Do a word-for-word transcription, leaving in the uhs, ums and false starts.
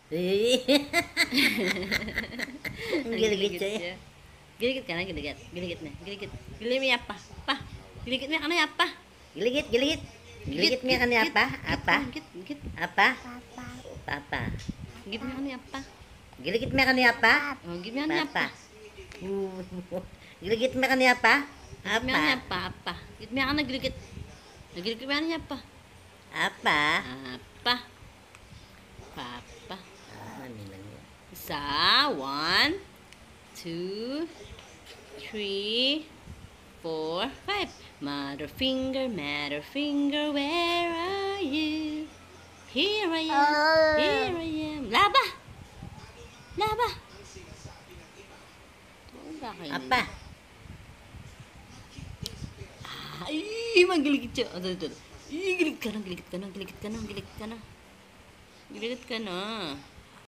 Eh. Ang giligit siya eh. Giligit ka na, giligit. Giligit na, giligit. Giligit mo yan pa. Pa. Giligit mo yan ka na yan pa. Giligit, giligit. Giligit mo yan apa? Apa? Git, git. Apa? Papa. Git mo yan ka na yan pa. Giligit mo yan apa? Oh, git mo yan yan pa. Papa. Giligit mo yan apa? Git mo yan yan Apa? pa, apa. Git mo yan ka na, giligit. Giligit mo yan yan pa. Apa? Apa. Papa. Ah, nilang yan. Isa, one, two, three, four, five. Mother finger, mother finger, where are you? Here I am, here I am. Laba! Laba! Wala kayo. Apa? Ay, magiligit siya. Ito, ito. Ay, giligit ka na, giligit ka na, giligit ka na, giligit ka na. Giligit ka na.